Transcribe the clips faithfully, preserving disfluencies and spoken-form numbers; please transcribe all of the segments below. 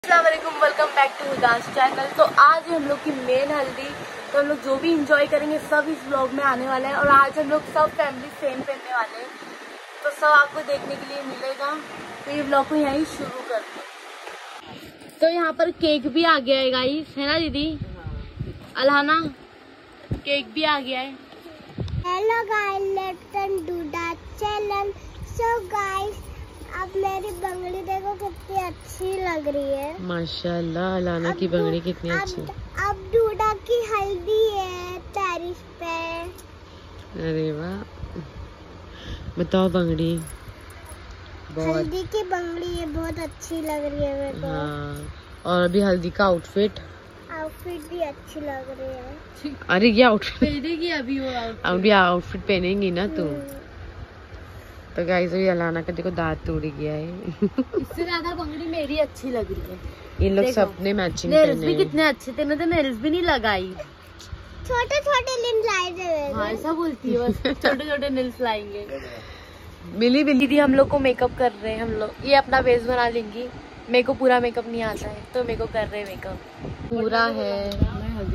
अस्सलामुअलैकुम, welcome back to dance channel. तो आज हम लोग की मेन हल्दी, तो हम लोग जो भी इंजॉय करेंगे सब इस व्लॉग में आने वाला है। और आज हम लोग सब फैमिली सेम पहनने वाले हैं, तो सब आपको देखने के लिए मिलेगा। तो ये व्लॉग को यहीं शुरू करते हैं। तो यहाँ पर केक भी आ गया है गाइस, है ना दीदी? अलहाना, केक भी आ गया है। Hello guys, let's do that channel. So guys, अब मेरी बंगड़ी देखो कितनी अच्छी लग रही है। माशाल्लाह, अलाना की बंगड़ी कितनी अच्छी। अब, अब डूडा की हल्दी है टेरिस पे। अरे वाह, बताओ बंगड़ी बहुत हल्दी की बंगड़ी है, बहुत अच्छी लग रही है मेरे को। हाँ, और अभी हल्दी का आउटफिट आउटफिट भी अच्छी लग रही है। अरे ये आउटफिट पहनेगी अभी वो अभी आउटफिट पहनेंगी ना तू। तो गाइस अभी अलाना का देखो दांत टूट गया है। इससे ज्यादा बंगड़ी मेरी अच्छी लग रही है। इन लोग सबने मैचिंग नेल्स पहने भी हैं। कितने अच्छे थे, तो नेल्स भी नहीं लगाई। छोटे छोटे लिम लाए थे। हाँ, ऐसा बोलती है, बस छोटे छोटे नेल्स लाएंगे। मिली मिली दीदी हम लोग को मेकअप कर रहे हैं। हम लोग ये अपना बेस बना लेंगी। मेरे को पूरा मेकअप नहीं आता है, तो मेरे को कर रहे हैं मेकअप पूरा है।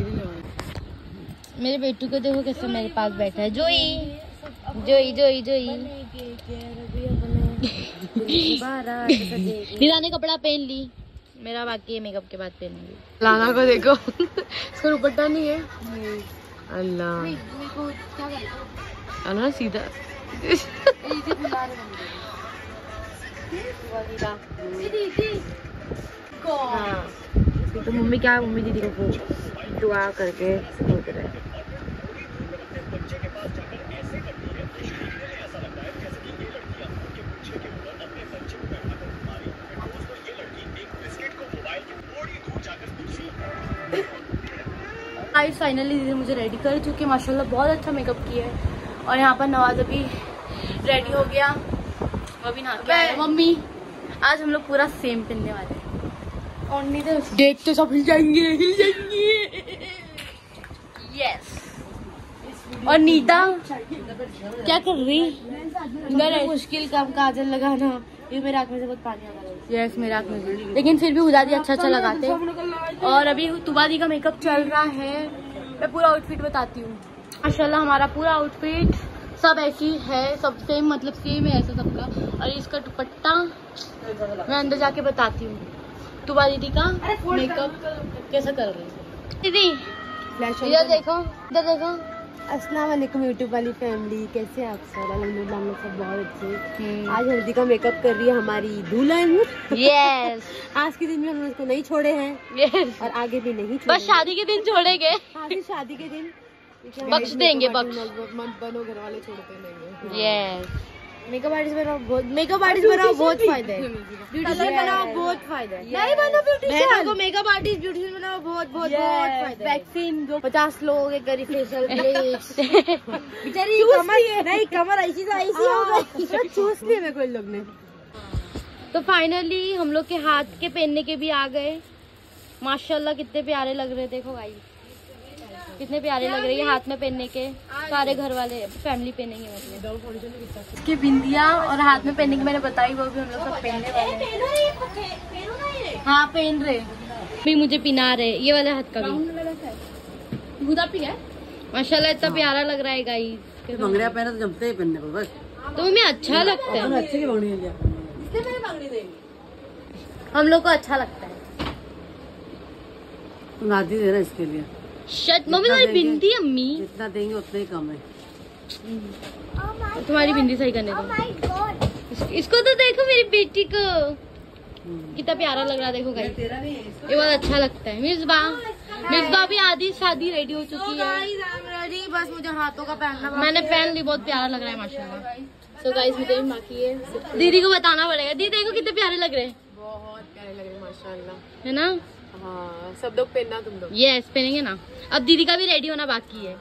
मेरे बेटू को देखो कैसे मेरे पास बैठा है। जोई जोई जोई जोई दीदा ने कपड़ा पहन ली, मेरा बाकी है मेकअप के बाद पहनूंगी। अलाना को देखो, इसका दुपट्टा नहीं है। अल्लाह, अलाना सीधा हाँ। तो मम्मी क्या मम्मी दीदी को दुआ करके सोच रहे हैं। गाइस फाइनली दीदी मुझे रेडी कर चुकी है, माशाल्लाह बहुत अच्छा मेकअप किया है। और यहाँ पर नवाज अभी रेडी हो गया, वो भी नहा के आया है। मम्मी आज हम लोग पूरा सेम पहनने वाले हैं। और नहीं तो देख तो सब हिल जाएंगे हिल जाएंगे। यस। और नीता क्या कर रही? मेरा मुश्किल काम काजल लगाना, ये मेरे आँख में से बहुत पानी आ रहा है। यस, मेरे आँख में से, लेकिन फिर भी हुदादी अच्छा अच्छा लगाते। और अभी तुबादी का मेकअप चल रहा है। मैं पूरा आउटफिट बताती हूँ। माशाल्लाह हमारा पूरा आउटफिट सब ऐसी है, सब सेम, मतलब सेम है ऐसा सबका। और इसका दुपट्टा मैं अंदर जाके बताती हूँ। तुबा दीदी का मेकअप कैसा कर रही है दीदी? इधर देखो, इधर देखो। अस्सलाम वालेकुम यूट्यूब वाली फैमिली, कैसे आप सब? अल्हम्दुलिल्लाह हम लोग सब बहुत अच्छे। आज हल्दी का मेकअप कर रही है हमारी दुल्हन। यस। आज के दिन में हम उसको नहीं छोड़े हैं। यस। और आगे भी नहीं छोड़े। बस शादी के दिन छोड़ेंगे। हाँ, फिर शादी के दिन बख्श देंगे, बख्श। मत बनो, घर वाले छोड़ते नहीं। यस। मेकअप आर्टिस्ट बनाओ बहुत, मेकअप आर्टिस्ट बनाओ बहुत फायदा है। ब्यूटीशियन बनाओ बहुत फायदा है। नहीं बनो ब्यूटीशियन को, मेकअप आर्टिस्ट ब्यूटीशियन बनाओ बहुत बहुत बहुत फायदा है। वैक्सीन जो पचास लोगों के करी फेशियल बेचारी कमर नहीं, कमर ऐसी तो ऐसी हो गई, चूस लिया मेरे को इन लोग ने। तो फाइनली हम लोग के हाथ के पहनने के भी आ गए। माशाल्लाह कितने प्यारे लग रहे, देखो गाइस कितने प्यारे लग रही है हाथ में पहनने के। सारे घर वाले फैमिली पहनेंगे, मतलब कि बिंदिया और हाथ में पहनने की मैंने बताई, वो भी हम लोग सब पहनने वाले हैं। हाँ पहन रहे भी, मुझे पिना रहे ये वाले हाथ का भी। गुदा पी है माशाल्लाह, इतना प्यारा लग रहा है गाइस। बंगड़िया पहने तो जमते ही पहनने को बस। तो मम्मी अच्छा लगता है, अच्छे की बंगड़ी देंगे हम लोग को अच्छा लगता है। तुम आधी दे रहा इसके लिए। शट मम्मी, तुम्हारी बिंदी अम्मी जितना देंगे उतना ही कम है। तुम्हारी बिंदी सही करने दो। इस, इसको तो देखो मेरी बेटी को कितना प्यारा लग रहा है, देखो गाइस ये बहुत अच्छा लगता है। मिर्ज़बा मिर्ज़बा भी आधी शादी रेडी हो चुकी है, बस मुझे हाथों का पहनना। मैंने पहन ली, बहुत प्यारा लग रहा है माशाल्लाह। सो गाइस मुझे भी बाकी है, दीदी को बताना पड़ेगा। दीदी देखो कितने प्यारे लग रहे हैं, बहुत प्यारे लग रहे हैं माशाल्लाह, है ना? हाँ, सब लोग पहनना, तुम लोग यस पहनेंगे ना। अब दीदी का भी रेडी होना बाकी है।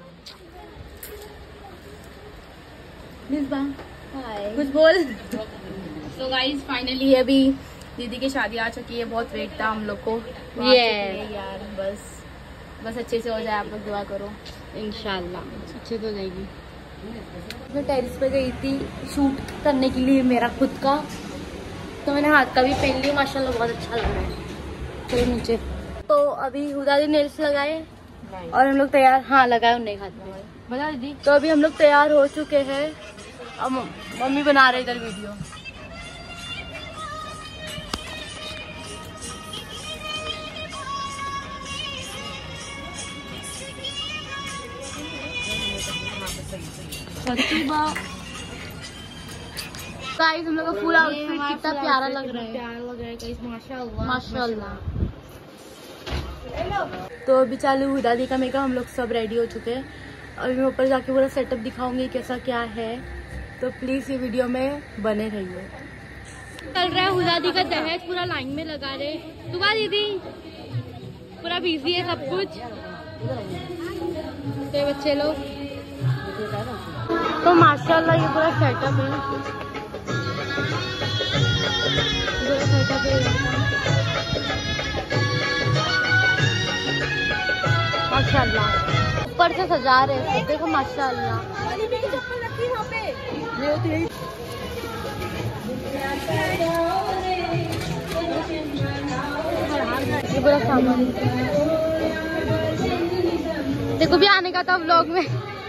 कुछ बोल। तो गाइस फाइनली अभी दीदी की शादी आ चुकी है, बहुत वेट था हम लोग को। Yes. यार बस बस अच्छे से हो जाए, आप लोग दुआ करो इंशाल्लाह अच्छे तो जाएगी। मैं टेरिस पे गई थी शूट करने के लिए मेरा खुद का, तो मैंने हाथ का भी पहन लिया, माशाल्लाह बहुत अच्छा लग रहा है। चलो नीचे। तो अभी हुदा दी नेल्स लगाए और हम लोग तैयार, हाँ लगाए उन्हें खाते हैं बता दीदी। तो अभी हम लोग तैयार हो चुके हैं, अब मम्मी बना रहे इधर वीडियो। गाइस हम लोग का पूरा आउटफिट कितना प्यारा लग रहा है, प्यारा लग रहा है गाइस, माशाल्लाह माशाल्लाह। तो अभी चालू हुदा दी का मेकअप, हम लोग सब रेडी हो चुके हैं। अभी मैं ऊपर जाके पूरा सेटअप दिखाऊंगी कैसा क्या है, तो प्लीज ये वीडियो में बने रहिए। चल रहा है हुदा दी का दहेज, पूरा लाइन में लगा रहे। दुआ दीदी पूरा बिजी है सब कुछ, तो बच्चे लोग। तो माशाल्लाह ये पूरा सेटअप है, पूरा सेटअप है माशाल्लाह। ऊपर से सजा रहे हैं, देखो माशाल्लाह। ये पूरा सामान देखो भी आने का था व्लॉग में।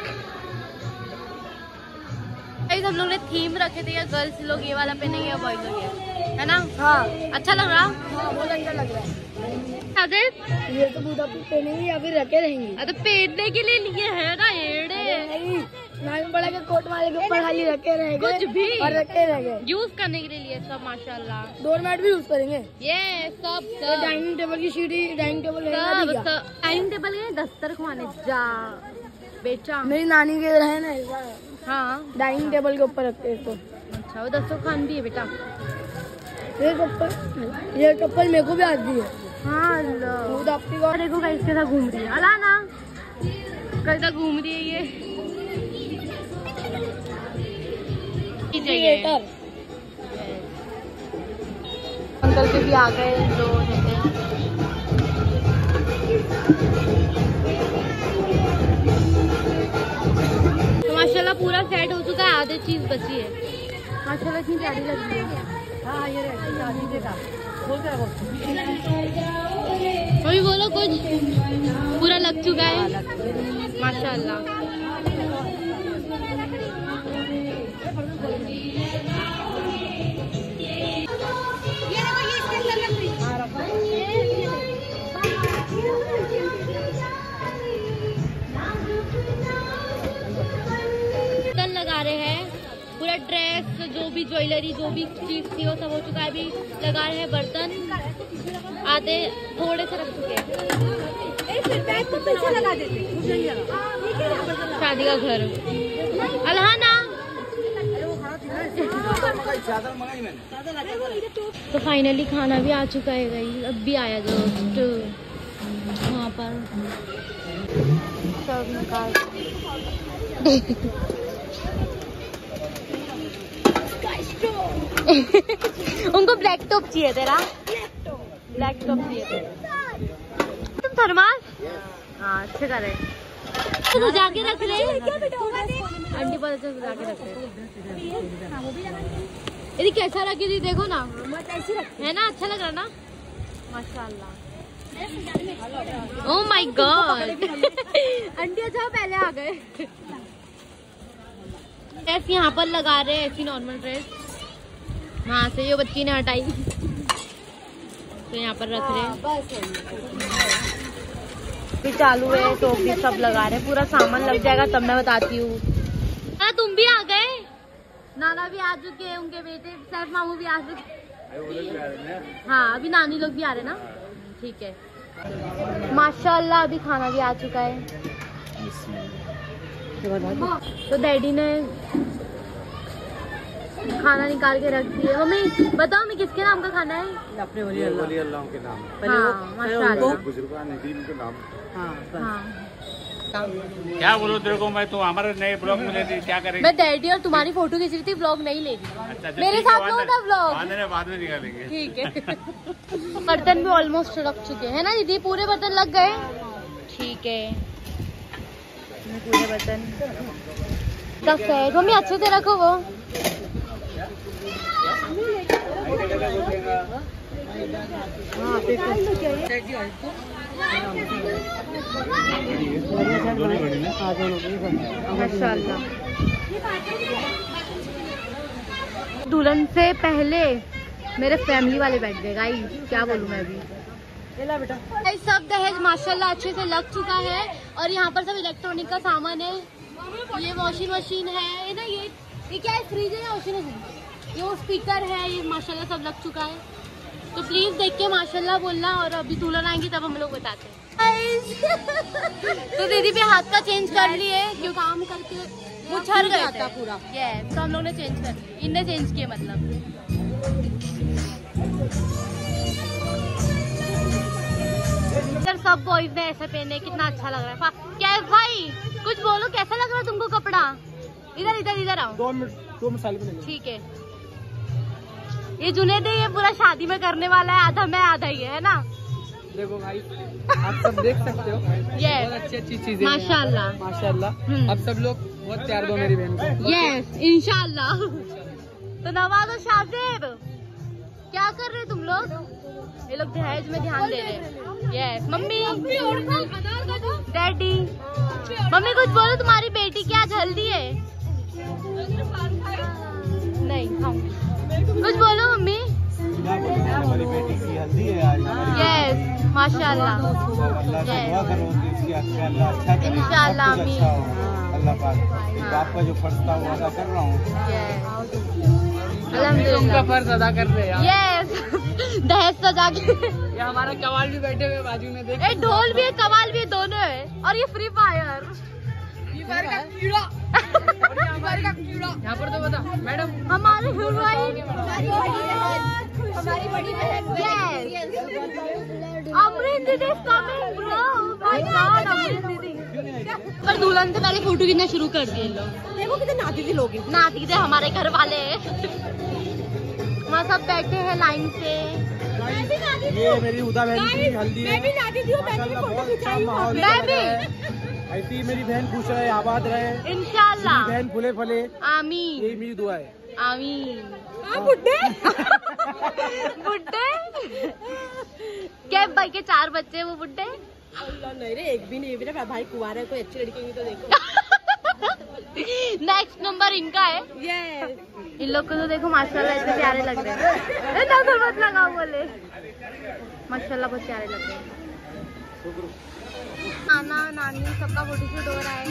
हम लोग ने थीम रखे थे, गर्ल्स लोग ये वाला पहनेंगे या बॉयज लोग ये, है ना? हाँ अच्छा लग रहा, हाँ, बहुत अच्छा लग रहा है। ये तो पूरा पहनेंगे या फिर रखे रहेंगे? अरे पहनने के लिए लिए है ना एड़े, नाम बड़ा के कोट वाले के ऊपर खाली रखे रहेंगे, कुछ भी और रखे रहेंगे यूज करने के लिए सब माशाल्लाह। डोर मैट भी यूज करेंगे, ये सब सब डाइनिंग टेबल की सीढ़ी, डाइनिंग टेबल है, डाइनिंग टेबल है, दस्तर खुआने जा बेटा, मेरी नानी के रहे ना, हाँ डाइनिंग टेबल के ऊपर रखते हैं इसको। अच्छा वो दस्तर खान भी है बेटा। ये कपल ये कपल मेरे को भी आती है। हाँ लो आपकी को देखो गाइस कैसा घूम रही है, अलाना कैसा घूम रही है ये। अंकल के भी आ गए जो रहते हैं। तो माशाल्लाह पूरा सेट हो चुका है, आधी चीज बची है। माशाल्लाह इतनी प्यारी लग रही है। हाँ ये वही बोलो कुछ, पूरा लग चुका है माशाल्लाह। लगा रहे हैं पूरा ड्रेस, जो भी ज्वेलरी जो भी चीज थी वो सब हो चुका है। अभी लगा रहे हैं बर्तन, आधे थोड़े से रख चुके हैं। बैग को पीछे लगा देते, शादी का घर अलहाना। तो फाइनली खाना भी आ चुका है गाइस, अब भी आया जस्ट वहाँ पर सब निकाल। उनको ब्लैक टॉप चाहिए तेरा, ब्लैक टॉप चाहिए थे। तुम थर्मास हाँ अच्छे करे तो जाके रख ले, आंटी बहुत अच्छा सजा के रख रहे। यदि कैसा रखी थी देखो ना, है ना अच्छा लग रहा ना माशाल्लाह। ओह माय गॉड आंटी अच्छा पहले आ गए। ड्रेस यहाँ पर लगा रहे हैं, ऐसी नॉर्मल ड्रेस वहाँ से जो बच्ची ने हटाई तो यहाँ पर रख रहे। फिर चालू है तो भी सब लगा रहे, पूरा सामान लग जाएगा तब मैं बताती हूँ। हाँ तुम भी आ गए, नाना भी आ चुके हैं, उनके बेटे सैफ मामू भी आ चुके। हाँ अभी नानी लोग भी आ रहे ना, ठीक है माशाल्लाह। अभी खाना भी आ चुका है। तो डैडी ने खाना निकाल के रख दिया। मम्मी बताओ मैं किसके नाम का खाना है? अपने वली अल्लाह के नाम। हाँ माशाल्लाह। क्या बोलो तेरे को, मैं तो हमारे नए ब्लॉग में लेती क्या करेंगे। मैं डैडी और तुम्हारी फोटो खींच रही थी, ब्लॉग नहीं लेगी। अच्छा, मेरे साथ में होता ब्लॉग, बाद में निकालेंगे ठीक है। बर्तन भी ऑलमोस्ट रख चुके हैं ना दीदी, पूरे बर्तन लग गए, ठीक है पूरे बर्तन दस है। मम्मी अच्छे से रखो वो। माशाल्लाह। दुल्हन से पहले मेरे फैमिली वाले बैठ गए गाइस, क्या बोलूं मैं अभी। सब दहेज माशाल्लाह अच्छे से लग चुका है और यहाँ पर सब इलेक्ट्रॉनिक का सामान है। ये वॉशिंग मशीन है ना, ये ये क्या है, फ्रिज है या वॉशिंग मशीन, ये वो स्पीकर है, ये माशाल्लाह सब लग चुका है। तो प्लीज देख के माशाल्लाह बोलना और अभी दुल्हन आएंगी तब हम लोग बताते हैं। तो दीदी भी हाथ का चेंज कर लिए क्यों काम करके वो छर गया था पूरा। ये तो हम लोग ने चेंज कर लिया, इनने चेंज किए मतलब। सर सब बॉयज ने ऐसा पहने, कितना अच्छा लग रहा है। क्या है भाई, कुछ बोलो, कैसा लग रहा है तुमको कपड़ा? इधर इधर इधर आओ, दो मिनट दो मिनट ठीक है। ये जुनेद है, ये पूरा शादी में करने वाला है, आधा मैं आधा ही है ना। देखो भाई आप सब देख सकते हो, ये बहुत अच्छी अच्छी चीजें माशाल्लाह माशाल्लाह। अब सब लोग बहुत प्यार दो मेरी बहन को। यस इंशाल्लाह। तो नवाज और शाहजेब क्या कर रहे तुम लोग? ये लोग दहेज में ध्यान दे रहे हैं। यस मम्मी डैडी, मम्मी कुछ बोलो, तुम्हारी बेटी क्या जल्दी है? नहीं खाऊंगी, कुछ बोलो मम्मी। हमारी बेटी की हल्दी है आज। यस माशाल्लाह, इंशाल्लाह आमीन। अल्लाह पाक आपका जो फर्ज था वो अदा कर रहा हूँ। अल्हम्दुलिल्लाह फर्ज अदा कर रहे हैं। यस दहेज सजा के। ये हमारा कवाल भी बैठे हुए बाजू में, देख। ढोल भी है, कवाल भी है, दोनों है। और ये फ्री फायर यहाँ पर तो बता मैडम, हमारे हीरोइन हमारी बड़ी बहन अमरीन दीदी coming bro, my god Amreen दीदी। पर दुल्हन से पहले फोटो खींचना शुरू कर दिए लोग। देखो कितने नाती थे लोग, नाती थे हमारे घर वाले। वहाँ सब बैठे हैं लाइन से। ये मेरी उदा बहन की हल्दी है। मैं भी नाती थी, मैं भी फोटो खिंचाई हूं। मैं भी। ऐसी मेरी बहन खुश रहे, आबाद रहे इंशाल्लाह, बहन फूले फले, आमीन। यही मेरी दुआ है, आमीन। बुड्ढे बुड्ढे क्या भाई के चार बच्चे, वो बुड्ढे नहीं रे, एक भी नहीं, मेरा भाई कुंवारा है, कोई अच्छी लड़की नहीं तो देखो। नेक्स्ट नंबर इनका है। यस इन लोग को तो देखो माशाल्लाह इतने प्यारे लग रहे हैं। नजर मत लगाओ बोले, माशाल्लाह बहुत प्यारे लग रहे हैं। नाना नानी सबका फोटोशूट हो रहा है।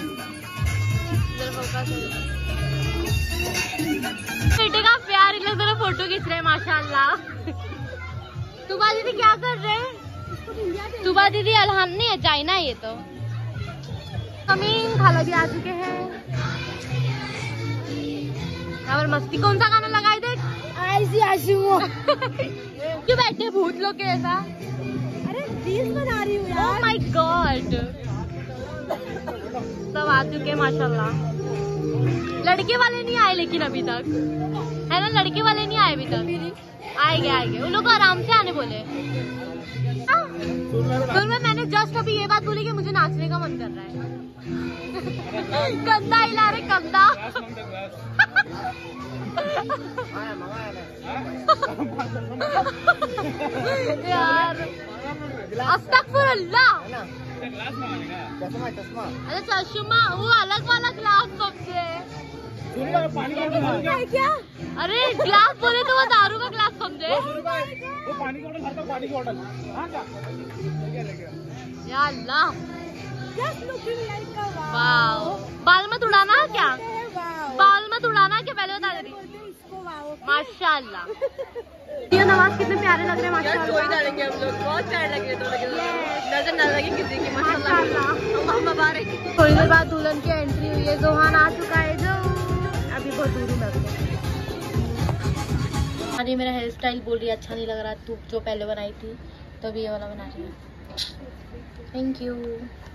बेटे का प्यार, इन लोग दोनों फोटो खींच रहे हैं माशाल्लाह। तुबा दीदी क्या कर रहे हैं? तुबा दीदी अलहान नहीं है, चाइना है ये तो। अमीन खाला भी आ चुके हैं। यहाँ पर मस्ती, कौन सा गाना लगाए देख? ऐसी आशुओ क्यों बैठे भूत लोग के ऐसा? अरे रील्स बना रही हूँ यार। ओह माय गॉड, सब आ चुके हैं माशाल्लाह। लड़के वाले नहीं आए लेकिन अभी तक, है ना, लड़के वाले नहीं आए अभी तक। आएंगे आएंगे, उन लोग को आराम से आने बोले। फिर में मैंने जस्ट अभी ये बात बोली कि मुझे नाचने का मन कर रहा है। कंधा हिला रहे, कंधा। यार अस्तगफुरुल्लाह। अरे चश्मा वो अलग वाला ग्लास कब से? क्या? अरे ग्लास बोले तो वो दारू का ग्लास समझे। वो पानी की बोतल, पानी की बोतल। या अल्लाह, वाओ। बाल मत उड़ाना क्या? बाल मत उड़ाना क्या, पहले बता दे। माशाल्लाह ये नवाज कितने प्यारे लग रहे हैं माशाल्लाह। स्टोरी डालेंगे हम लोग, बहुत प्यारे लग रहे हैं, नजर ना लगे किसी की माशाल्लाह। मुबारक। थोड़ी देर बाद दुल्हन की एंट्री हुई है, जोहान आ चुका है जो अभी बहुत दूर ही लग रहा है। अरे मेरा हेयर स्टाइल बोल रही है अच्छा नहीं लग रहा, तू जो पहले बनाई थी तो अभी ये वाला बना रही है। Thank you.